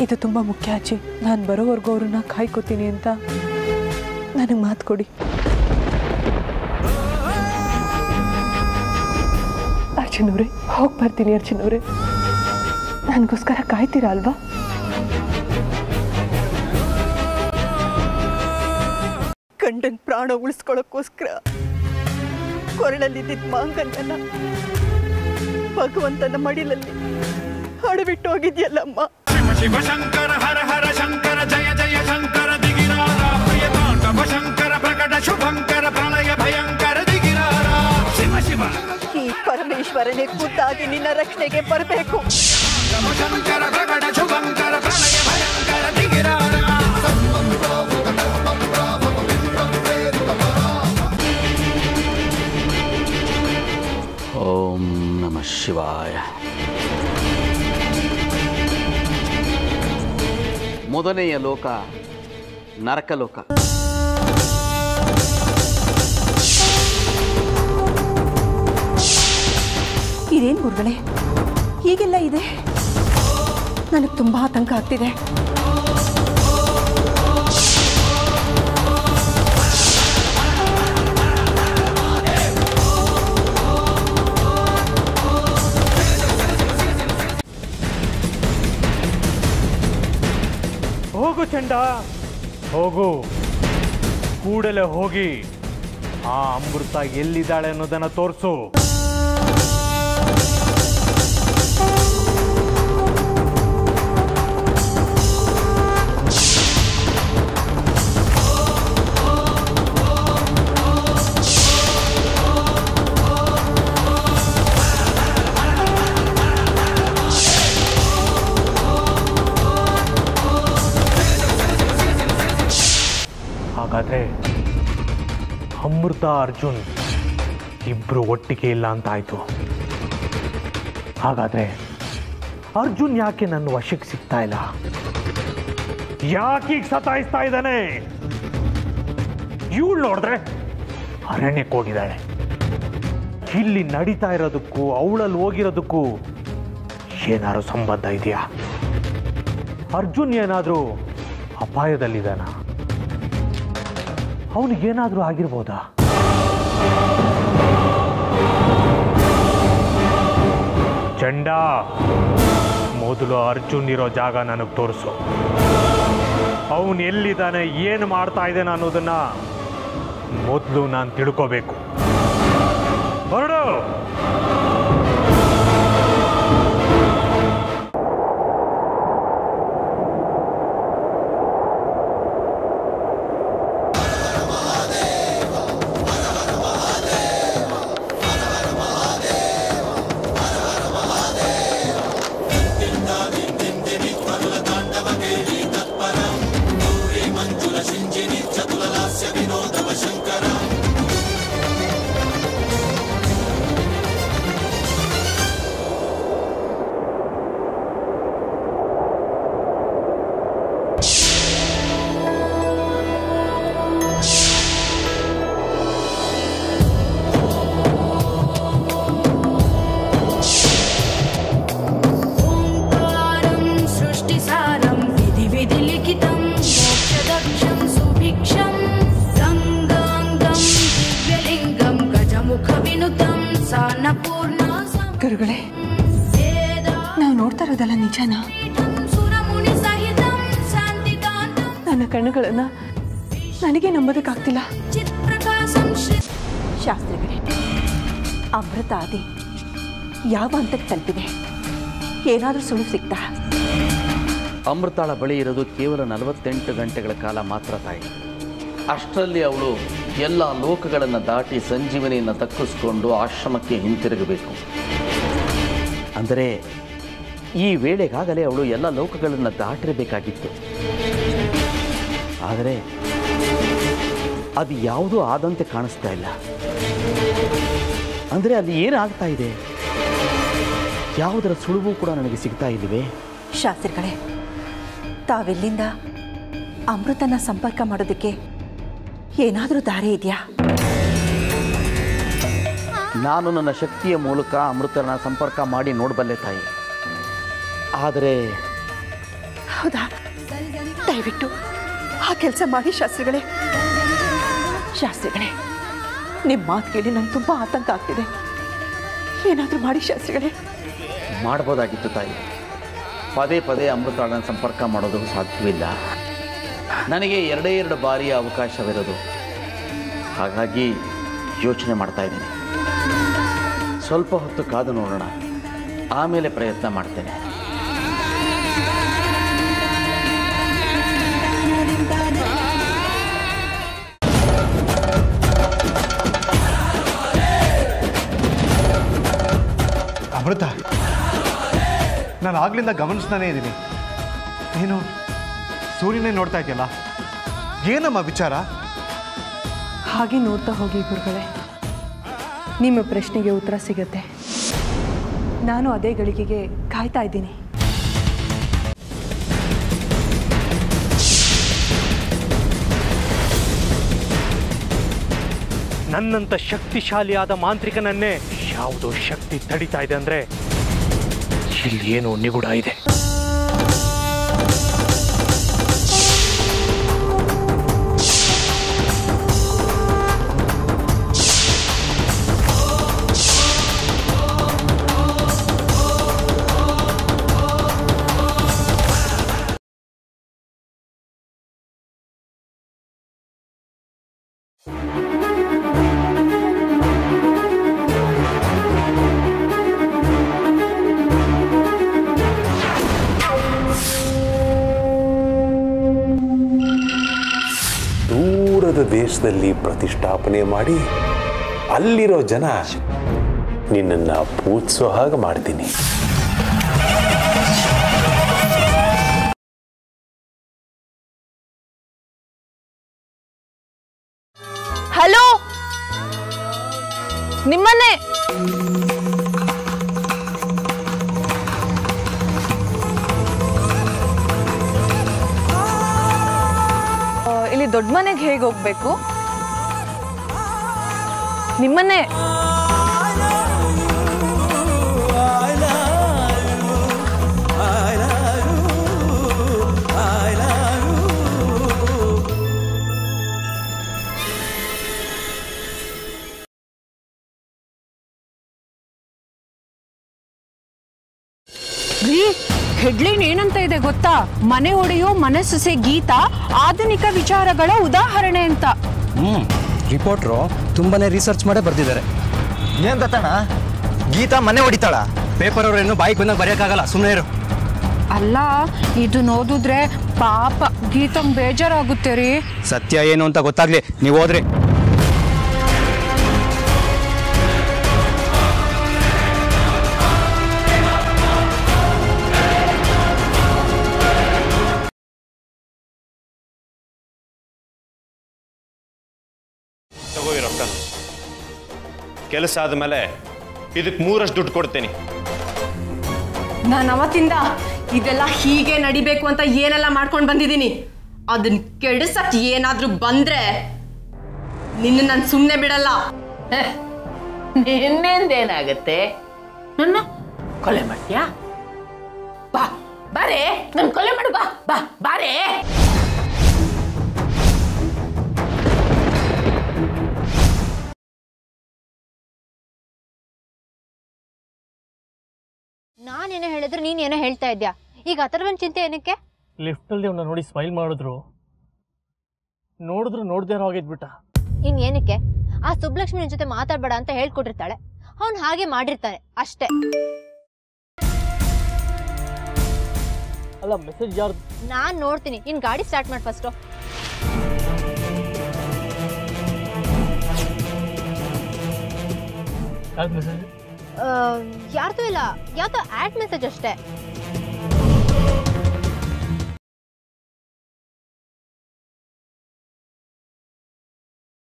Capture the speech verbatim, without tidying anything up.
ಇದು ತುಂಬ ಮುಖ್ಯ ಅಜ್ಜಿ. ನಾನು ಬರೋವರೆಗೂ ಅವ್ರನ್ನ ಕಾಯ್ಕೋತೀನಿ ಅಂತ ನನಗೆ ಮಾತು ಕೊಡಿ. ಅರ್ಜುನವ್ರೆ, ಹೋಗಿ ಬರ್ತೀನಿ. ಅರ್ಜುನವ್ರೆ, ನನಗೋಸ್ಕರ ಕಾಯ್ತೀರಾ ಅಲ್ವಾ? ಗಂಡನ ಪ್ರಾಣ ಉಳಿಸ್ಕೊಳ್ಳೋಕ್ಕೋಸ್ಕರ ಕೊರಳಲ್ಲಿದ್ದ ಮಾಂಗಲ್ಯನ ಭಗವಂತನ ಮಡಿಲಲ್ಲಿ ಹಾಡುಬಿಟ್ಟು ಹೋಗಿದ್ಯಲ್ಲಮ್ಮ. ಶಿವ ಶಿವ ಶಂಕರ ಹರ ಹರ ಶಂಕರ ಜಯ ಜಯ ಶಂಕರ ದಿಗಿರಾರ ಪ್ರಿಯ ತಾಂಡವ ಶಂಕರ ಪ್ರಕಟ ಶುಭಂಕರ ಪ್ರಳಯ ಭಯಂಕರ ದಿಗಿರಾರ ಶಿವ ಶಿವ. ಈ ಪರಮೇಶ್ವರನೇ ಖುದ್ದಾಗಿ ನಿನ್ನ ರಕ್ಷಣೆಗೆ ಬರಬೇಕು. ಶಂಕರ ಪ್ರಕಟ ಶುಭಂಕರ ಪ್ರಳಯ ಭಯಂಕರ ದಿಗಿರಾರ. ಓಂ ನಮಃ ಶಿವಾಯ. ಮೊದಲನೆಯ ಲೋಕ ನರಕಲೋಕ. ಇದೇನು ಗುರುಗಳೇ ಹೀಗೆಲ್ಲ ಇದೆ? ನನಗೆ ತುಂಬ ಆತಂಕ ಆಗ್ತಿದೆ. ಹೋಗು ಚಂಡ, ಹೋಗು. ಕೂಡಲೇ ಹೋಗಿ ಆ ಅಮೃತ ಎಲ್ಲಿದ್ದಾಳೆ ಅನ್ನೋದನ್ನ ತೋರಿಸು. ಹಾಗಾದ್ರೆ ಅಮೃತ ಅರ್ಜುನ್ ಇಬ್ರು ಒಟ್ಟಿಗೆ ಇಲ್ಲ ಅಂತ ಆಯ್ತು. ಹಾಗಾದ್ರೆ ಅರ್ಜುನ್ ಯಾಕೆ ನನ್ನ ವಶಕ್ಕೆ ಸಿಗ್ತಾ ಇಲ್ಲ? ಯಾಕೆ ಸತಾಯಿಸ್ತಾ ಇದ್ದಾನೆ? ಇವಳು ನೋಡಿದ್ರೆ ಅರಣ್ಯಕ್ಕೆ ಹೋಗಿದ್ದಾಳೆ. ಇಲ್ಲಿ ನಡೀತಾ ಇರೋದಕ್ಕೂ ಅವಳಲ್ಲಿ ಹೋಗಿರೋದಕ್ಕೂ ಏನಾದ್ರು ಸಂಬಂಧ ಇದೆಯಾ? ಅರ್ಜುನ್ ಏನಾದರೂ ಅಪಾಯದಲ್ಲಿದ್ದಾನ? ಅವನಿಗೇನಾದರೂ ಆಗಿರ್ಬೋದಾ? ಚಂಡ, ಮೊದಲು ಅರ್ಜುನ್ ಇರೋ ಜಾಗ ನನಗೆ ತೋರಿಸು. ಅವನು ಎಲ್ಲಿದ್ದಾನೆ, ಏನು ಮಾಡ್ತಾ ಇದ್ದಾನೆ ಅನ್ನೋದನ್ನ ಮೊದಲು ನಾನು ತಿಳ್ಕೋಬೇಕು. ಹೊರಡು. ಗುರುಗಳೇ, ನಾವು ನೋಡ್ತಾ ಇರೋದಲ್ಲ ನಿಜನಾ? ನನ್ನ ಕಣ್ಣುಗಳನ್ನ ನನಗೆ ನಂಬೋದಕ್ಕಾಗ್ತಿಲ್ಲ. ಶಾಸ್ತ್ರಿಗಳೇ, ಅಮೃತ ಆದಿ ಯಾವ ಹಂತಕ್ಕೆ ತಲುಪಿದೆ? ಏನಾದರೂ ಸುಳ್ಳು ಸಿಗ್ತಾ? ಅಮೃತಾಳ ಬಳಿ ಇರೋದು ಕೇವಲ ನಲವತ್ತೆಂಟು ಗಂಟೆಗಳ ಕಾಲ ಮಾತ್ರ ತಾಯಿ. ಅಷ್ಟರಲ್ಲಿ ಅವಳು ಎಲ್ಲ ಲೋಕಗಳನ್ನು ದಾಟಿ ಸಂಜೀವನಿಯನ್ನು ತಕ್ಕಿಸ್ಕೊಂಡು ಆಶ್ರಮಕ್ಕೆ ಹಿಂತಿರುಗಬೇಕು. ಅಂದರೆ ಈ ವೇಳೆಗಾಗಲೇ ಅವಳು ಎಲ್ಲ ಲೋಕಗಳನ್ನು ದಾಟಿರಬೇಕಾಗಿತ್ತು. ಆದರೆ ಅದು ಯಾವುದೂ ಆದಂತೆ ಕಾಣಿಸ್ತಾ ಇಲ್ಲ. ಅಂದರೆ ಅಲ್ಲಿ ಏನಾಗ್ತಾ ಇದೆ, ಯಾವುದರ ಸುಳುವು ಕೂಡ ನನಗೆ ಸಿಗ್ತಾ ಇಲ್ಲವೇ? ಶಾಸ್ತ್ರಿಗಳೇ, ತಾವೆಲ್ಲಿಂದ ಅಮೃತನ ಸಂಪರ್ಕ ಮಾಡೋದಕ್ಕೆ ಏನಾದರೂ ದಾರಿ ಇದೆಯಾ? ನಾನು ನನ್ನ ಶಕ್ತಿಯ ಮೂಲಕ ಅಮೃತನ ಸಂಪರ್ಕ ಮಾಡಿ ನೋಡಬಲ್ಲೆ ತಾಯಿ. ಆದರೆ ಹೌದಾ? ದಯವಿಟ್ಟು ಆ ಕೆಲಸ ಮಾಡಿ ಶಾಸ್ತ್ರಿಗಳೇ. ಶಾಸ್ತ್ರಿಗಳೇ, ನಿಮ್ಮ ಮಾತು ಕೇಳಿ ನಂಗೆ ತುಂಬ ಆತಂಕ ಆಗ್ತಿದೆ. ಏನಾದರೂ ಮಾಡಿ ಶಾಸ್ತ್ರಿಗಳೇ. ಮಾಡ್ಬೋದಾಗಿತ್ತು ತಾಯಿ. ಪದೇ ಪದೇ ಅಮೃತಾಳನ್ನ ಸಂಪರ್ಕ ಮಾಡೋದು ಸಾಧ್ಯವಿಲ್ಲ. ನನಗೆ ಎರಡೇ ಎರಡು ಬಾರಿಯ ಅವಕಾಶವಿರೋದು. ಹಾಗಾಗಿ ಯೋಚನೆ ಮಾಡ್ತಾ ಇದ್ದೀನಿ. ಸ್ವಲ್ಪ ಹೊತ್ತು ಕಾದು ನೋಡೋಣ, ಆಮೇಲೆ ಪ್ರಯತ್ನ ಮಾಡ್ತೇನೆ. ಅಮೃತ, ನಾನು ಆಗ್ಲಿಂದ ಗಮನಿಸ್ತಾನೇ ಇದ್ದೀನಿ. ನೀನು ಸೂರ್ಯನೇ ನೋಡ್ತಾ ಇದೆಯಲ್ಲ, ಏನಮ್ಮ ವಿಚಾರ? ಹಾಗೆ ನೋಡ್ತಾ ಹೋಗಿ ಗುರುಗಳೇ, ನಿಮ್ಮ ಪ್ರಶ್ನೆಗೆ ಉತ್ತರ ಸಿಗುತ್ತೆ. ನಾನು ಅದೇ ಗಳಿಗೆಗೆ ಕಾಯ್ತಾ ಇದ್ದೀನಿ. ನನ್ನಂಥ ಶಕ್ತಿಶಾಲಿಯಾದ ಮಾಂತ್ರಿಕನನ್ನೇ ಯಾವುದೋ ಶಕ್ತಿ ತಡಿತಾ ಇದೆ ಅಂದರೆ ಇಲ್ಲಿ ಏನೋ ನಿಗೂಢ ಇದೆ. ದೇಶದಲ್ಲಿ ಪ್ರತಿಷ್ಠಾಪನೆ ಮಾಡಿ ಅಲ್ಲಿರೋ ಜನ ನಿನ್ನನ್ನು ಪೂಜಿಸೋ ಹಾಗೆ ಮಾಡ್ತೀನಿ. ಹಲೋ, ನಿಮ್ಮನ್ನೇ. ಇಲ್ಲಿ ದೊಡ್ಡ ಮನೆಗೆ ಹೇಗೆ ಹೋಗ್ಬೇಕು? ನಿಮ್ಮನ್ನೇ. ಹೆಡ್ಲೈನ್ ಏನಂತ ಇದೆ ಗೊತ್ತಾ? ಮನೆ ಒಡೆಯೋ ಮನೆ ಸೊಸೆ ಗೀತಾ ಆಧುನಿಕ ವಿಚಾರಗಳ ಉದಾಹರಣೆ ಅಂತ. ಹ್ಮ್ ರಿಪೋರ್ಟ್ರು ತುಂಬಾನೇ ರಿಸರ್ಚ್ ಮಾಡೇ ಬರ್ದಿದ್ದಾರೆ. ಏನ್ ಗೊತ್ತಣ್ಣ, ಗೀತಾ ಮನೆ ಹೊಡಿತಾಳ? ಪೇಪರ್ ಅವ್ರು ಏನು ಬಾಯಿಗೆ ಬಂದಾಗ ಬರೆಯಕ್ಕಾಗಲ್ಲ, ಸುಮ್ಮನೆ ಇರು. ಅಲ್ಲ, ಇದನ್ನ ಓದಿದ್ರೆ ಪಾಪ ಗೀತಂಗ್ ಬೇಜಾರಾಗುತ್ತೆ ರೀ. ಸತ್ಯ ಏನು ಅಂತ ಗೊತ್ತಾಗ್ಲಿ, ನೀವು ಹೋದ್ರಿ. ತಗೋಗಿ ರೊಕ್ಕ. ಕೆಲಸ ಆದಮೇಲೆ ಇದಕ್ಕೆ ಮೂರಷ್ಟು ದುಡ್ಡು ಕೊಡ್ತೀನಿ. ನಾನು ಅವತ್ತಿಂದ ಇದೆಲ್ಲ ಹೀಗೆ ನಡಿಬೇಕು ಅಂತ ಏನೆಲ್ಲ ಮಾಡ್ಕೊಂಡು ಬಂದಿದ್ದೀನಿ. ಅದನ್ನ ಕೆಡಿಸಕ್ ಏನಾದ್ರೂ ಬಂದ್ರೆ ನಿನ್ನ ನಾನು ಸುಮ್ಮನೆ ಬಿಡಲ್ಲ. ನಿನ್ನೆಂದೇನಾಗತ್ತೆ? ನನ್ನ ಕೊಲೆ ಮಾಡ್ತೀಯಾ? ಬಾ ಬಾರೇ, ನನ್ನ ಕೊಲೆ ಮಾಡು. ಬಾ ಬಾ ಬಾರೇ. ನಾನೇನೋ ಹೇಳಿದ್ರೆ ನೀನ್ ಏನೋ ಹೇಳ್ತಾ ಇದ್ಯಾ. ಈಗ ಅಥರ್ವನ್ ಚಿಂತೆ ಏನಕ್ಕೆ? ಲಿಫ್ಟಲ್ಲಿ ಅವನ್ನ ನೋಡಿ ಸ್ಮೈಲ್ ಮಾಡಿದ್ರು, ನೋಡಿದ್ರು ನೋಡ್ದೇ ಹೋಗಿದ್ಬಿಟ್ಟ. ಇನ್ ಏನಕ್ಕೆ? ಆ ಸುಬ್ಲಕ್ಷ್ಮಿ ಜೊತೆ ಮಾತಾಡ್ಬೇಡ ಅಂತ ಹೇಳ್ಕೊಟ್ಟಿರ್ತಾಳೆ, ಅವ್ನು ಹಾಗೆ ಮಾಡಿರ್ತಾನೆ ಅಷ್ಟೇ. ಅಲ್ಲ, ಮೆಸೇಜ್ ಯಾರು? ನಾನ್ ನೋಡ್ತೀನಿ. ಇನ್ ಗಾಡಿ ಸ್ಟಾರ್ಟ್ ಮಾಡಿ ಫಸ್ಟ್. ಯಾರ್ದು ಇಲ್ಲ, ಯಾವ್ದೋ ಆಡ್ ಮೆಸೇಜ್ ಅಷ್ಟೇ.